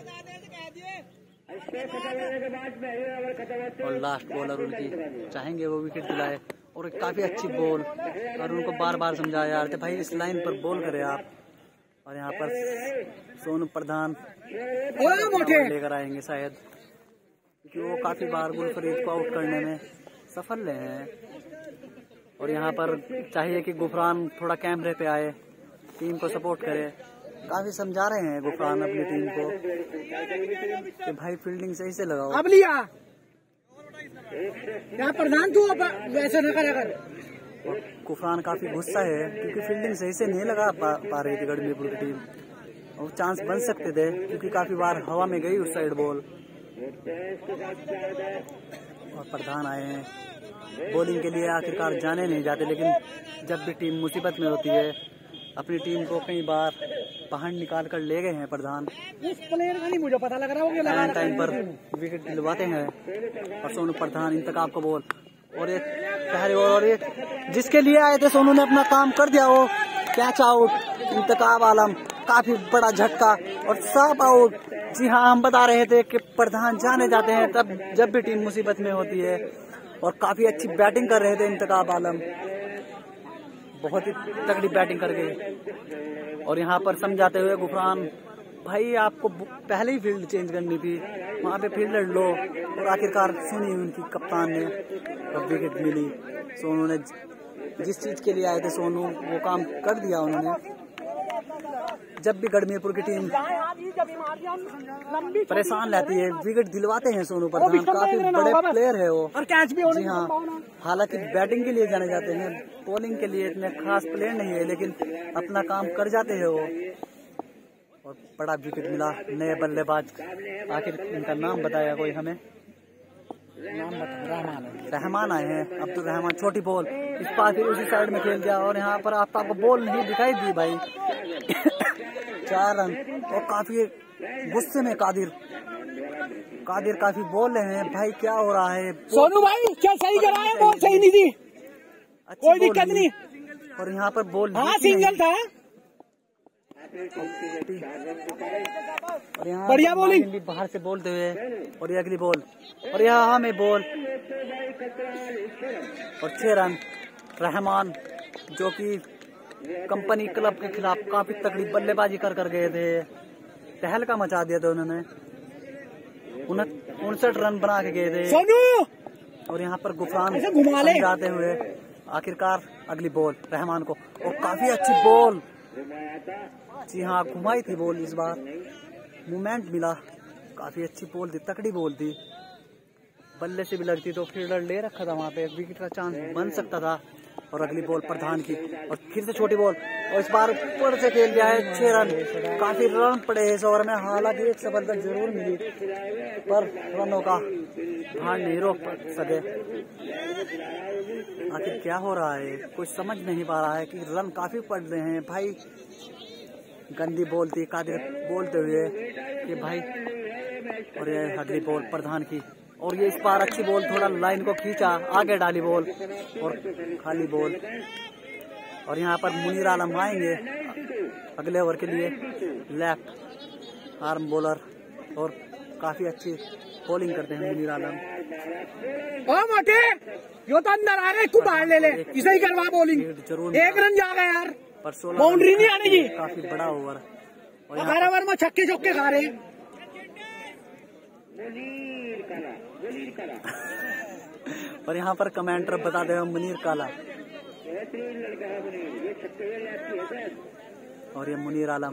और लास्ट बॉल अरुण की चाहेंगे वो विकेट दिलाए। और काफी अच्छी बॉल, अरुण को बार बार समझाया जा रहा था भाई इस लाइन पर बॉल करे आप। और यहाँ पर सोनू प्रधान लेकर आएंगे शायद, क्योंकि वो काफी बार गुलफरीद को आउट करने में सफल रहे हैं। और यहाँ पर चाहिए कि गुफरान थोड़ा कैमरे पे आए, टीम को सपोर्ट करे। काफी समझा रहे हैं गुफरान अपनी टीम को कि भाई फील्डिंग सही से लगाओ। अब लिया क्या प्रधान तू वैसे न कर। गुफरान काफी गुस्सा है क्योंकि फील्डिंग सही से नहीं लगा पा रही थी गढ़मीरपुर की टीम, और चांस बन सकते थे क्योंकि काफी बार हवा में गई उस साइड बॉल। और प्रधान आए हैं बॉलिंग के लिए, आखिरकार जाने नहीं जाते, लेकिन जब भी टीम मुसीबत में होती है अपनी टीम को कई बार बाहर निकाल कर ले गए हैं प्रधान। इस प्लेयर का नहीं मुझे पता लग रहा है, टाइम पर विकेट दिलवाते हैं। और सोनू प्रधान इंतकाब का बॉल, और एक पहले और एक जिसके लिए आए थे सोनू ने अपना काम कर दिया, वो कैच आउट। इंतकाब आलम काफी बड़ा झटका और सब आउट। जी हाँ, हम बता रहे थे कि प्रधान जाने जाते हैं तब जब भी टीम मुसीबत में होती है, और काफी अच्छी बैटिंग कर रहे थे इंतकाब आलम, बहुत ही तगड़ी बैटिंग कर गई। और यहाँ पर समझाते हुए गुफरान भाई आपको पहले ही फील्ड चेंज करनी थी, वहाँ पे फील्डर लो। और आखिरकार सुनी उनकी कप्तान ने, और विकेट मिली। सोनू ने जिस चीज के लिए आए थे सोनू वो काम कर दिया उन्होंने। जब भी गढ़मीरपुर की टीम परेशान रहती है विकेट दिलवाते हैं सोनू प्रधान, काफी बड़े प्लेयर है वो। जी हाँ, हालांकि बैटिंग के लिए जाने जाते हैं, बॉलिंग के लिए इतने खास प्लेयर नहीं है, लेकिन अपना काम कर जाते हैं वो। और बड़ा विकेट मिला नए बल्लेबाज, आखिर इनका नाम बताया कोई हमें? रहमान आए हैं, अब्दुल रहमान। छोटी बॉल इस पार फिर उसी साइड में खेल दिया, और यहाँ पर आपको बॉल नहीं दिखाई दी भाई। 4 रन। और काफी गुस्से में कादिर काफी बोल रहे हैं भाई क्या हो रहा है सोनू भाई, क्या सही करा है, बॉल सही नहीं थी, कोई दिक्कत नहीं। और यहाँ पर बॉल सिंगल था, और यहाँ बढ़िया बॉलिंग भी बाहर से बोलते हुए। और ये अगली बॉल, और यहाँ हमें बॉल, और 6 रन। रहमान जो कि कंपनी क्लब के खिलाफ काफी तगड़ी बल्लेबाजी कर गए थे, तहलका मचा दिया था उन्होंने। 59 रन बना के गए थे सोनू। और यहाँ पर गुफरान समझाते हुए आखिरकार अगली बॉल रहमान को, और काफी अच्छी बॉल। जी हाँ, घुमाई थी बॉल, इस बार मूवमेंट मिला काफी अच्छी बॉल थी, तकड़ी बॉल थी, बल्ले से भी लगती तो फील्डर ले रखा था वहाँ पे, विकेट का चांस बन सकता था। और अगली बॉल प्रधान की और फिर से छोटी बॉल और इस बार ऊपर से खेल दिया है 6 रन। काफी रन पड़े इस ओवर में, हालांकि एक सफलता जरूर मिली पर रनों का भार नहीं रोक सके। आखिर क्या हो रहा है कुछ समझ नहीं पा रहा है कि रन काफी पड़ रहे हैं भाई। गंदी बॉल थी कादिर बोलते हुए कि भाई, और ये अगली बॉल प्रधान की और ये इस बार अच्छी बॉल, थोड़ा लाइन को खींचा, आगे डाली बॉल और खाली बॉल। और यहाँ पर मुनीर आलम आएंगे अगले ओवर के लिए, लेफ्ट आर्म बॉलर और काफी अच्छी बॉलिंग करते हैं मुनीर आलम। ओ मोटे यो तो अंदर आ रहे, तू बाहर ले ले, इसे ही करवा बॉलिंग, जरूर 1 रन जा गया यार, पर 16 बाउंड्री नहीं आने की। काफी बड़ा ओवर और 11 ओवर में छक्के चौके खा रहे। और यहाँ पर कमेंटर बता दे मुनीर काला और ये मुनीर आलम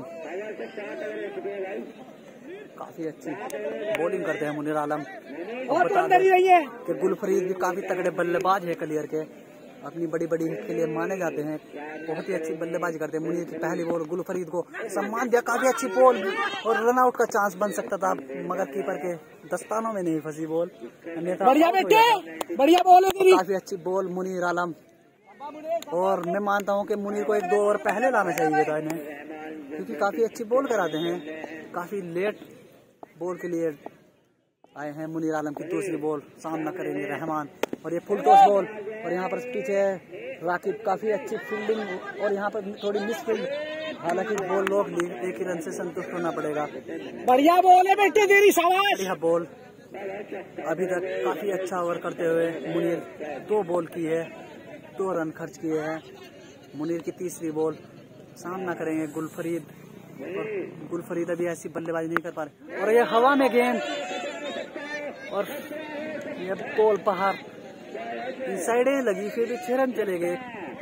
काफी अच्छी बॉलिंग करते हैं मुनीर आलम। और तो अंदर ही रही है कि गुलफरीद भी काफी तगड़े बल्लेबाज है कलियर के, अपनी बड़ी बड़ी हिट के लिए माने जाते हैं, बहुत ही अच्छी बल्लेबाजी करते हैं। मुनीर की पहली बॉल गुलफरीद को सम्मान दिया, काफी अच्छी बॉल और रनआउट का चांस बन सकता था मगर कीपर के दस्तानों में नहीं फंसी बॉल। बढ़िया बेटे, बढ़िया बॉल है, काफी अच्छी बॉल मुनीर आलम। और मैं मानता हूं कि मुनीर को 1-2 ओवर पहले लाना चाहिए था इन्हें, क्योंकि काफी अच्छी बॉल कराते हैं। काफी लेट बॉल के लिए आए हैं मुनीर आलम की दूसरी बॉल, सामना करेंगे रहमान और ये फुल टॉस बॉल। और यहाँ पर पीछे राकिब, काफी अच्छी फील्डिंग और यहाँ पर थोड़ी मिस फील्ड, हालांकि बॉल लोग ली, 1 ही रन से संतुष्ट होना पड़ेगा। बढ़िया बॉल है बेटे तेरी, शाबाश। बढ़िया बॉल, अभी तक काफी अच्छा ओवर करते हुए मुनीर 2 बॉल की है, 2 रन खर्च किए हैं। मुनीर की तीसरी बॉल, सामना करेंगे गुलफरीद और गुलफरीद अभी ऐसी बल्लेबाजी नहीं कर पा रहे। और ये हवा में गेंद और ये बॉल बाहर इनसाइड ही लगी, फिर भी 6 रन चले गए।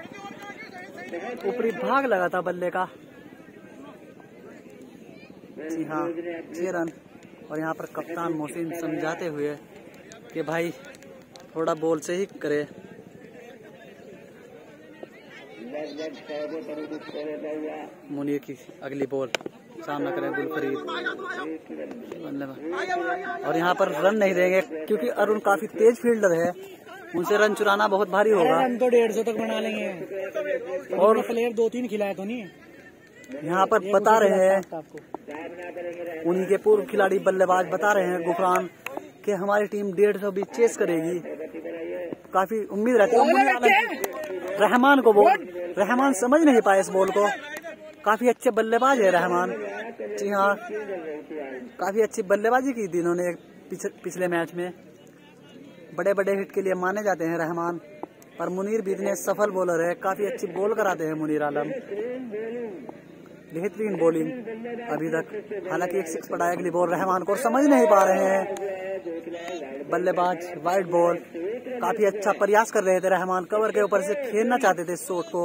ऊपरी भाग लगा था बल्ले का। जी हाँ, 6 रन। और यहाँ पर कप्तान मोहसिन समझाते हुए कि भाई थोड़ा बॉल से ही करे। मुनीर की अगली बॉल, सामना करें गुलफरीद और यहाँ पर रन नहीं देंगे क्योंकि अरुण काफी तेज फील्डर है, उनसे रन चुराना बहुत भारी होगा। रन तो 150 तक बना लेंगे और प्लेयर 2-3 खिलाए तो नहीं। यहाँ पर बता रहे हैं उन्हीं के पूर्व खिलाड़ी बल्लेबाज बता रहे हैं गुफरान कि हमारी टीम 150 भी चेस करेगी, काफी उम्मीद रहती है। रहमान को बॉल, रहमान समझ नहीं पाए इस बॉल को, काफी अच्छे बल्लेबाज है रहमान। जी हाँ, काफी अच्छी बल्लेबाजी की थी इन्होंने पिछले मैच में, बड़े बड़े हिट के लिए माने जाते हैं रहमान। पर मुनीर भी इतने सफल बॉलर है, काफी अच्छी बॉल कराते हैं मुनीर आलम, बेहतरीन बॉलिंग अभी तक। हालांकि 1 6 पड़ा है अगली बॉल रहमान को, समझ नहीं पा रहे हैं बल्लेबाज। वाइड बॉल, काफी अच्छा प्रयास कर रहे थे रहमान, कवर के ऊपर से खेलना चाहते थे इस शॉट को।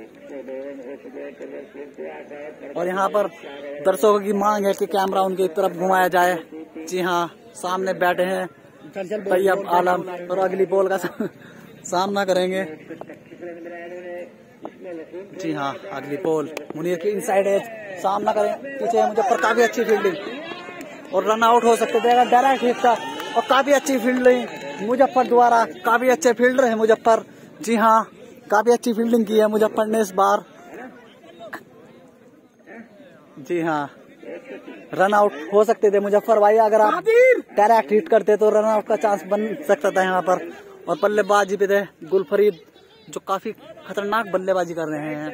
और यहाँ पर दर्शकों की मांग है कि कैमरा उनकी तरफ घुमाया जाए। जी हाँ, सामने बैठे हैं तैयब आलम और अगली बॉल का सामना करेंगे। जी हाँ, अगली बॉल मुनीर की इनसाइड एज, सामना करें, पीछे मुजफ्फर, काफी अच्छी फील्डिंग और रन आउट हो सकते थे अगर डायरेक्ट हिट था। और काफी अच्छी फील्डिंग मुजफ्फर द्वारा, काफी अच्छे फील्डर है मुजफ्फर। जी हाँ, काफी अच्छी फील्डिंग की है मुजफ्फर ने इस बार। जी हाँ, रन आउट हो सकते थे मुजफ्फर भाई, अगर आप डायरेक्ट हिट करते तो रन आउट का चांस बन सकता था यहाँ पर। और बल्लेबाजी पे थे गुलफरीद जो काफी खतरनाक बल्लेबाजी कर रहे हैं।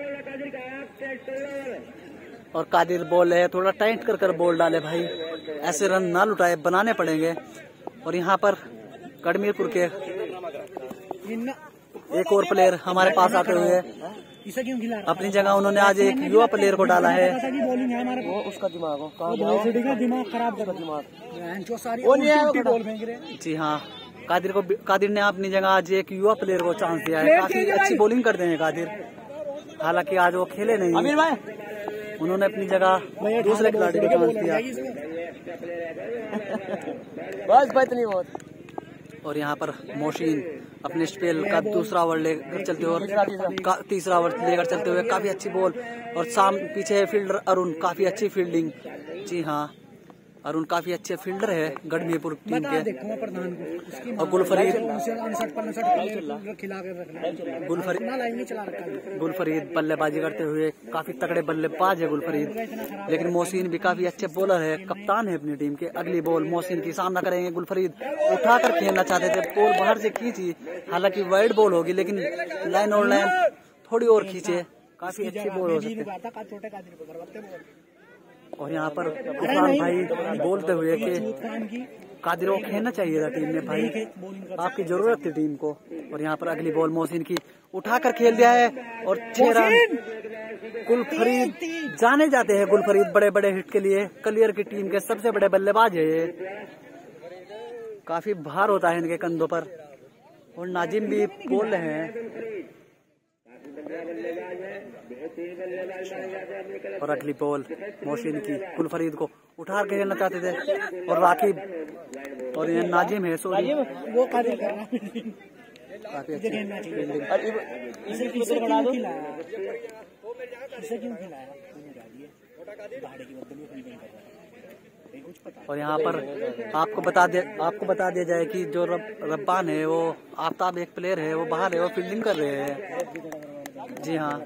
और कादिर बॉल है, थोड़ा टाइट कर बॉल डाले भाई, ऐसे रन ना लुटाए, बनाने पड़ेंगे। और यहाँ पर कड़मीरपुर के एक और प्लेयर हमारे पास आते हुए अपनी जगह उन्होंने आज एक युवा प्लेयर को डाला है। वो उसका दिमाग खराब कर जी हाँ, कादिर ने अपनी जगह आज एक युवा प्लेयर को चांस दिया है, काफी अच्छी बॉलिंग करते हैं कादिर। हालांकि आज वो खेले नहीं, उन्होंने अपनी जगह दूसरे खिलाड़ी को चांस दिया। बस भाई इतनी बहुत। और यहाँ पर मोहसिन अपने स्पेल का दूसरा ओवर लेकर चलते हुए और तीसरा ओवर लेकर चलते हुए काफी अच्छी बॉल, और पीछे है फील्डर अरुण, काफी अच्छी फील्डिंग। जी हाँ, अरुण काफी अच्छे फील्डर है गढ़मीरपुर टीम के। और गुलफरीद बल्लेबाजी करते हुए काफी तगड़े बल्लेबाज है गुलफरीद, लेकिन मोहसिन भी काफी अच्छे बॉलर है, कप्तान है अपनी टीम के। अगली बॉल मोहसिन की सामना करेंगे गुलफरीद, उठाकर खेलना चाहते थे, बॉल बाहर से खींची, हालांकि वाइड बॉल होगी, लेकिन लाइन और लाइन थोड़ी और खींचे, काफी अच्छी बॉल हो सकती है। और यहाँ पर इरफान भाई बोलते हुए कि कादिर को खेलना चाहिए था टीम में, भाई आपकी जरूरत थी टीम को। और यहाँ पर अगली बॉल मोहसिन की उठाकर खेल दिया है और 6 रन। गुलफरीद जाने जाते हैं, गुलफरीद बड़े बड़े हिट के लिए कलियर की टीम के सबसे बड़े बल्लेबाज है ये, काफी भार होता है इनके कंधों पर। और नाजिम भी बोल रहे हैं। और अगली बॉल मोहसिन की, गुलफरीद को उठा के खेलना चाहते थे, और राकिब और ये नाजिम है, सॉरी वो काफी अच्छी और यहाँ पर आपको बता दिया जाए कि जो रब्बान है वो आफ्ताब एक प्लेयर है, वो बाहर है, वो फील्डिंग कर रहे हैं। जी हाँ,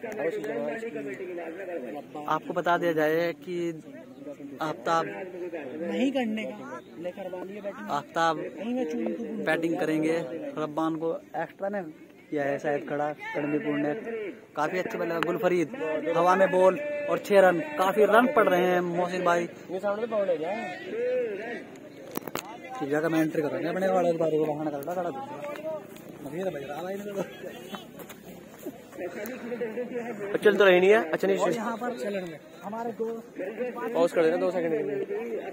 आपको बता दिया जाए कि आफ्ताब नहीं करने का, आफ्ताब बैटिंग करेंगे, रब्बान को एक्स्ट्रा ने किया है शायद खड़ा गढ़मीरपुर ने। काफी अच्छे बल्ले गुलफरीद, हवा में बॉल और 6 रन, काफी रन पड़ रहे हैं मोहसिन भाई। ठीक जगह मैं एंट्री करूँगा अपने वाले बारे को बहाना करता खड़ा चल तो रही नहीं है। अच्छा नहीं, यहाँ पर चलन में हमारे दो पॉज कर देना 2 सेकंड के लिए।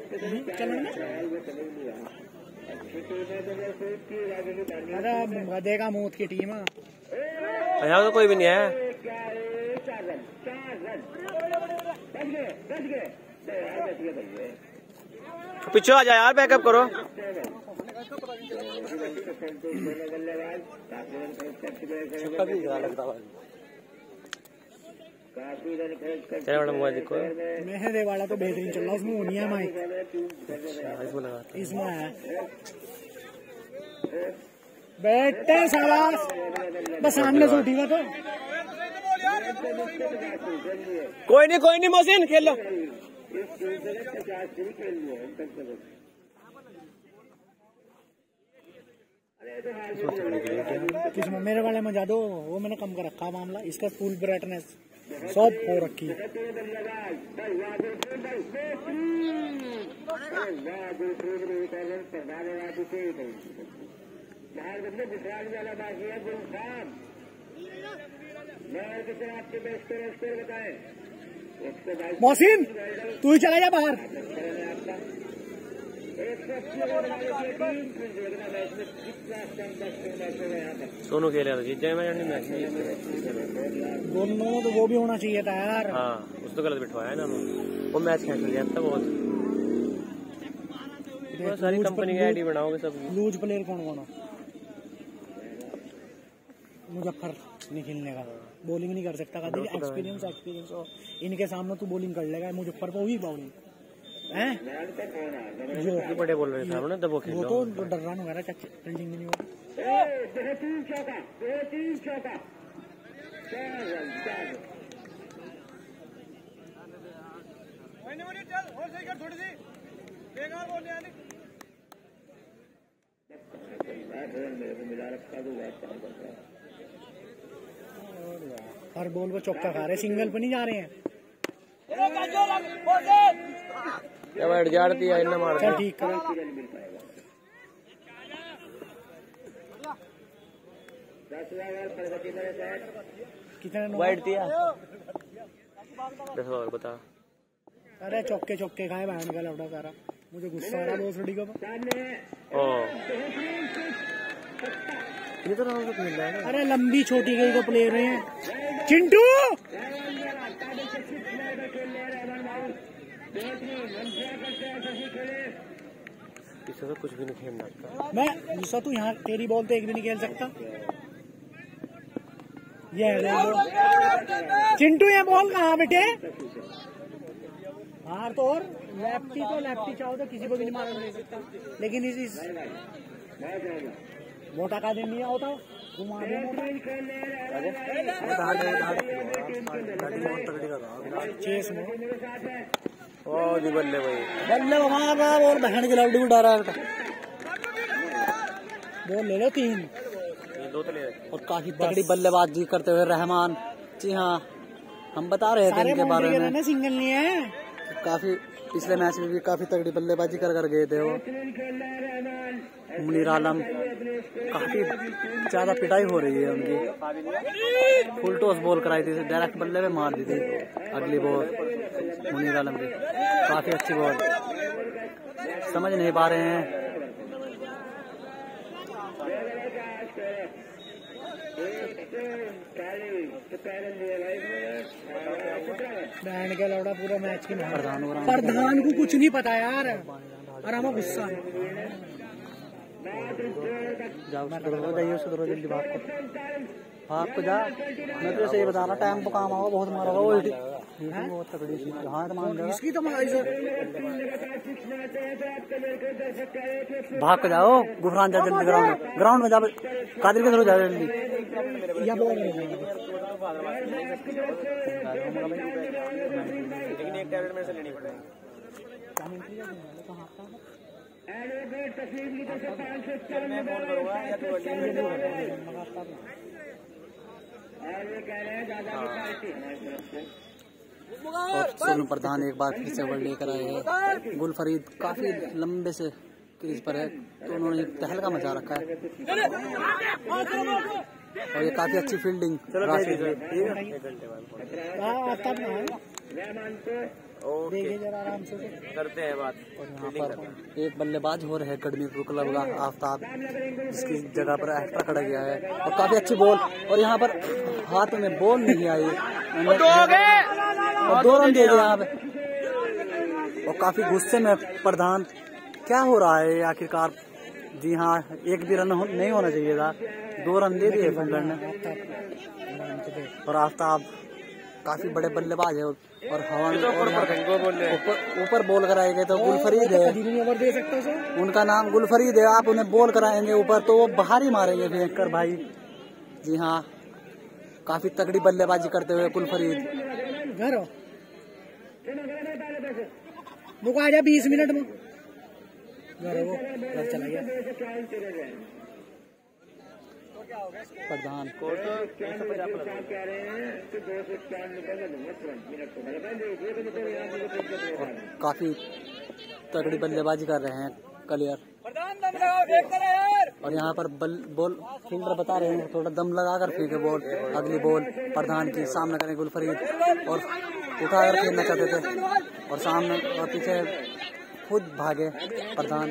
अरे गधेगा मौत की टीम है, यहाँ तो कोई भी नहीं है। पीछे आ जाए यार, बैकअप करो। मेहदे वाला तो बेहतरीन चल रहा है, उसमें होनी है माइक, इसमें है बैठते शाबाश, बस सामने से उठेगा तो कोई नहीं मोहसिन खेल लो। किसमें मेरे वाले में जा दो, वो मैंने कम कर रखा मामला, इसका फुल ब्राइटनेस सब हो रखी है। मोहसिन तू ही चला जा बाहर। सोनू खेल रहा था, जीत जाए मैच दोनों तो वो भी होना चाहिए था यार। हाँ, उस तो गलत बिठवाया है ना, वो मैच कैंसिल किया था। बहुत सारी कंपनी की आईडी बनाओगे सब। लूज प्लेयर कौन कौन? मुजफ्फर नहीं खेलने का, बॉलिंग नहीं कर सकता, एक्सपीरियंस हो, इनके सामने तू बॉलिंग कर लेगा। मुजफ्फर को हुई बॉलिंग है जो बड़े बोल रहे थे ना, तब वो तो डर रहा वगैरह फील्डिंग भी नहीं होगी। हर बॉल को चौका खा रहे, सिंगल पे नहीं जा रहे हैं। चल ठीक करो। कितना वाइड दिया 10 ओवर बता। अरे चौके खाए बहन का लौटा सारा, मुझे गुस्सा आ रहा है लोसड़ी को। अरे लंबी छोटी गई को प्लेयर हैं चिंटू। इससे तो कुछ भी नहीं खेलना। मैं गुस्सा तू यहाँ तेरी बॉल तो एक भी नहीं खेल सकता। ये है बॉल। चिंटू ये बॉल कहाँ बेटे? हार तो और लेफ्टी चाहो तो किसी को भी नहीं मार दे सकता, लेकिन इस मोटा का दिन नहीं होता घुमा दे चेस में ओ जी बल्ले भाई, बल्ले मार रहा और बहन की लवडी उठा रहा है। बॉल ले लो 3 ये 2 तो ले रहे। और काफी तगड़ी बल्लेबाजी करते हुए रहमान। जी हाँ, हम बता रहे थे इनके बारे में। सिंगल नहीं है, काफी पिछले मैच में भी काफी तगड़ी बल्लेबाजी कर गए थे वो। मुनीर आलम, काफी ज्यादा पिटाई हो रही है उनकी। फुल टॉस बॉल कराई थी, डायरेक्ट बल्ले पे मार दी थी अगली बॉल मुनीर आलम की। काफी अच्छी बॉल, समझ नहीं पा रहे हैं। बैंड के लौड़ा पूरा मैच की प्रधान को कुछ नहीं पता यार, और हमें गुस्सा जाओ जाइए सुधरो जल्दी, भाग को जा। मैं तो सही बता रहा, टाइम को काम आओ, बहुत मारा वो बहुत तगड़ी सी। हाँ तो मान इसकी तो भाग को जाओ, गुफरान जा जल्दी ग्राउंड में जा, कादिर के थ्रू जा जल्दी। या बोल लेकिन एक टैबलेट में से लेनी पड़ेगी। मैं फोन करूँगा या तो और सोनू प्रधान एक बार फिर से वर्ल्ड लेकर आए हैं। गुलफरीद काफी लंबे से क्रीज पर है, तो उन्होंने तहलका मचा रखा है। और ये काफी अच्छी फील्डिंग राशिद है। करते हैं बात। और यहाँ पर एक बल्लेबाज हो रहे हैं गढ़मीरपुर क्लब का आफ्ताब, जिसकी जगह पर एक्स्ट्रा खड़ा गया है। और काफी अच्छी बॉल, और यहाँ पर हाथ में बॉल नहीं आई और 2 रन दे दिए यहाँ पे। और काफी गुस्से में प्रधान, क्या हो रहा है आखिरकार? जी हाँ, एक भी रन नहीं होना चाहिए था, 2 रन दे दिए फंकर ने। और आफ्ताब काफी बड़े बल्लेबाज है, और हवन ऊपर बॉल कराए गए तो गुलफरीद है, उनका नाम गुलफरीद है। आप उन्हें बॉल कराएंगे ऊपर तो वो बाहर ही मारेंगे फेंक कर भाई। जी हाँ, काफी तगड़ी बल्लेबाजी करते हुए गुलफरीद। घर आ जा 20 मिनट में, घर चला गया प्रधान। काफी तगड़ी बल्लेबाजी कर रहे हैं कलियर। और यहाँ पर बॉल फील्डर बता रहे हैं थोड़ा दम लगा कर फेंके बॉल। अगली बॉल प्रधान की सामने करें गुलफरीद, और उठा कर खेलना चाहते थे, और सामने और पीछे खुद भागे प्रधान।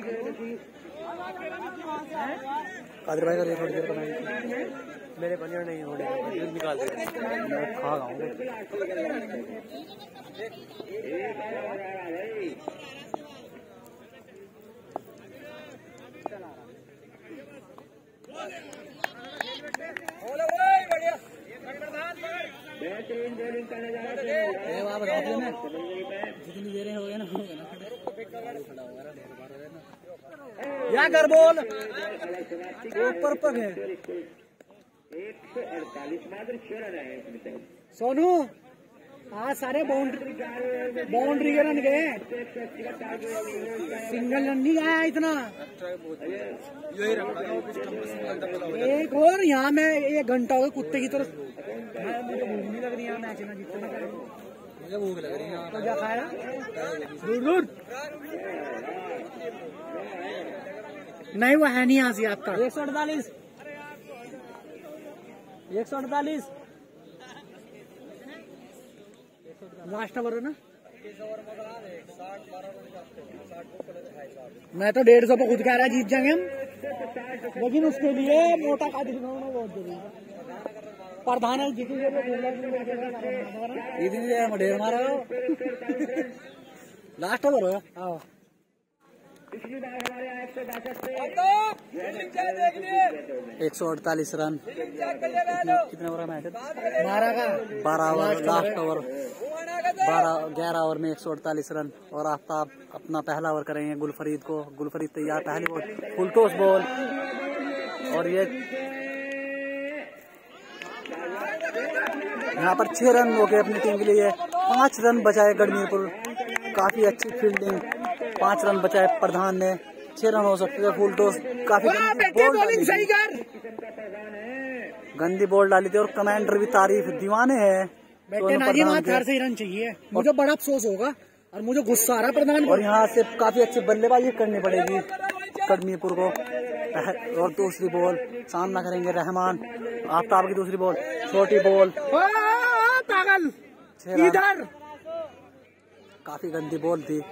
कादिर भाई का थोड़ी देर बनाई मेरे पनीर नहीं होने निकाल दे, मैं खा रहा हूँ। जितनी देर हो गया ना या कर बोल ऊपर पर है। सोनू आज सारे बाउंड्री के रन गए, सिंगल रन नहीं आया इतना। एक और यहाँ में 1 घंटा हो गया कुत्ते की तरह, मुझे भूख नहीं लग रही है मैच ना जीतने का। मुझे भूख लग रही है, तो क्या खाया? नहीं वो है नहीं यहाँ से आपका 148 लास्ट ओवर है ना। मैं तो 150 पे खुद कह रहा जीत जाएंगे हम, लेकिन उसके लिए मोटा का दिखाना बहुत जरूरी है। प्रधान जीतेंगे इतनी देर में ढेर मारा लास्ट ओवर हो हाँ 148 रन। कितने ओवर मैच है? 12 का 12 ओवर, लास्ट ओवर 11 ओवर में 148 रन। और आफ्ताब अपना पहला ओवर करेंगे गुलफरीद को। गुलफरीद तैयार, पहली बॉल फुल टॉस बॉल, और ये यहाँ पर 6 रन हो गए अपनी टीम के लिए। 5 रन बचाए गढ़मीरपुर, काफी अच्छी फील्डिंग। 5 रन बचाए प्रधान ने, 6 रन हो सकते थे। फुल टॉस, काफी गंदी बॉल डाली थी, और कमांडर भी तारीफ दीवाने हैं। बेटे नाजिम आज 4 से ही रन चाहिए, मुझे बड़ा अफसोस होगा और मुझे गुस्सा आ रहा प्रधान। और यहाँ से काफी अच्छी बल्लेबाजी करनी पड़ेगी गढ़मीरपुर को। और दूसरी बॉल सामना करेंगे रहमान। आफ्ताब की दूसरी बॉल, छोटी बॉल, पागल इधर, काफी गंदी बॉल थी।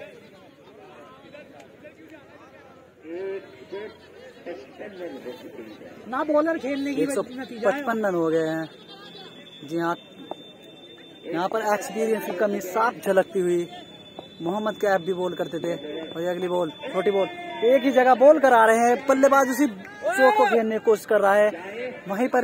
ना बॉलर खेलने की 155 रन हो गए हैं। जी हाँ, यहाँ पर एक्सपीरियंस की कमी साफ झलकती हुई। मोहम्मद कैफ भी बॉल करते थे। और अगली बॉल, छोटी बॉल, एक ही जगह बॉल करा रहे हैं। बल्लेबाज उसी चौक को खेलने की कोशिश कर रहा है, वहीं पर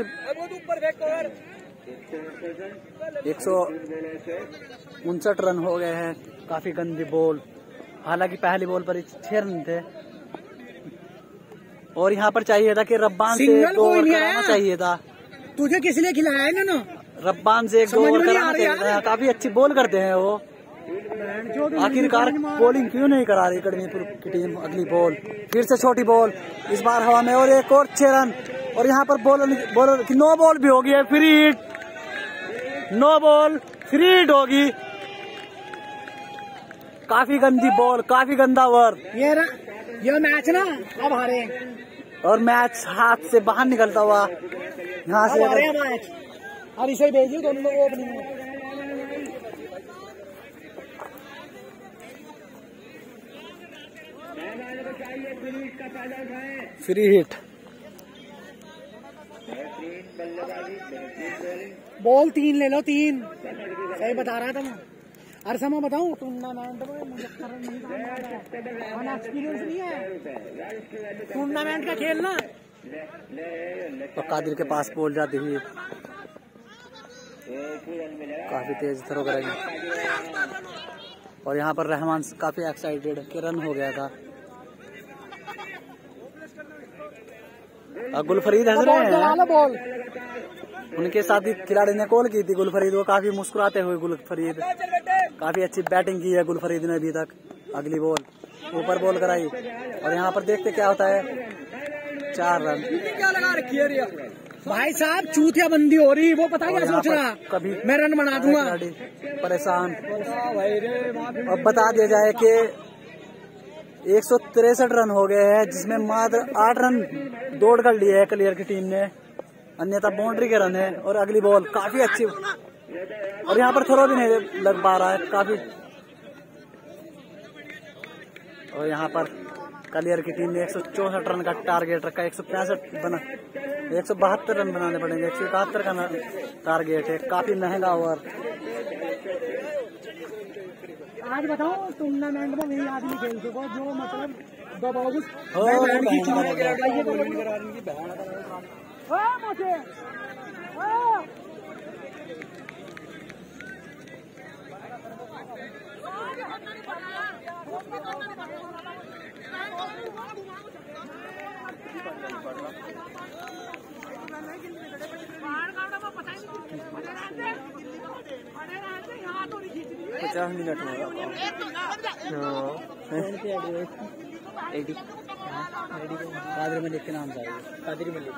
159 रन हो गए हैं। काफी गंदी बॉल, हालांकि पहली बॉल पर 6 रन थे। और यहाँ पर चाहिए था कि रब्बान से 2 ओवर कराना चाहिए था। तुझे किस लिए खिलाया है ना? रब्बान से 1-2 ओवर कराना चाहिए था। काफी अच्छी बॉल करते हैं वो। आखिरकार बॉलिंग क्यों नहीं करा रही गढ़मीरपुर की टीम? अगली बॉल, फिर से छोटी बॉल, इस बार हवा में, और एक और 6 रन। और यहाँ पर बॉलर की 9 बॉल भी होगी, free hit, 9 ball free hit होगी। काफी गंदी बॉल, काफी गंदा ओवर। ये मैच ना अब हारे, और मैच हाथ से बाहर निकलता हुआ यहाँ से मैच। और इसे भेजिए दोनों लोग ओपनिंग में। फ्री हिट, बॉल 3 ले लो, 3 सही बता रहा था मैं। हर समय बताऊं टूर्नामेंट में मुझे एक्सपीरियंस नहीं है टूर्नामेंट का खेलना। तो कादिर के पास बॉल जाती हुई, काफी तेज थ्रो करेंगे। और यहाँ पर रहमान काफी एक्साइटेड कि रन हो गया था। गुलफरीद हंस रहे हैं, उनके साथी खिलाड़ी ने कॉल की थी गुलफरीद को, काफी मुस्कुराते हुए गुलफरीद। काफी अच्छी बैटिंग की है गुलफरीद ने अभी तक। अगली बॉल, ऊपर बॉल कराई, और यहाँ पर देखते क्या होता है। 4 रन। क्या लगा रखी है भाई साहब, चूतिया बंदी हो रही, वो पता क्या सोच रहा, कभी मैं रन बना दूंगा। परेशान। अब बता दिया जाए कि 163 रन हो गए हैं, जिसमें मात्र 8 रन दौड़ कर लिए है क्लियर की टीम ने, अन्यथा बाउंड्री के रन है। और अगली बॉल काफी अच्छी, और यहाँ पर थ्रो भी नहीं लग पा रहा है काफी। और यहाँ पर क्लियर की टीम ने 164 रन का टारगेट रखा है। 172 रन बनाने पड़ेंगे। 171 का टारगेट है, काफी महंगा ओवर। आज बताओ टूर्नामेंट में वही आदमी खेल चुका जो मतलब पचास मिनट में कादिर मलिक के नाम चाहिए। कादिर मलिक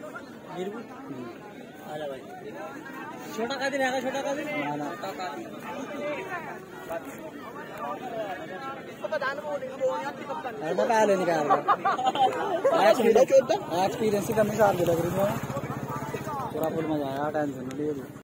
भाई, छोटा कादिर है, छोटा कादिर पहले निकाल एक्सपीरियंस की कमी से लग रही है। पूरा फुल मजा आया, टेंशन नहीं।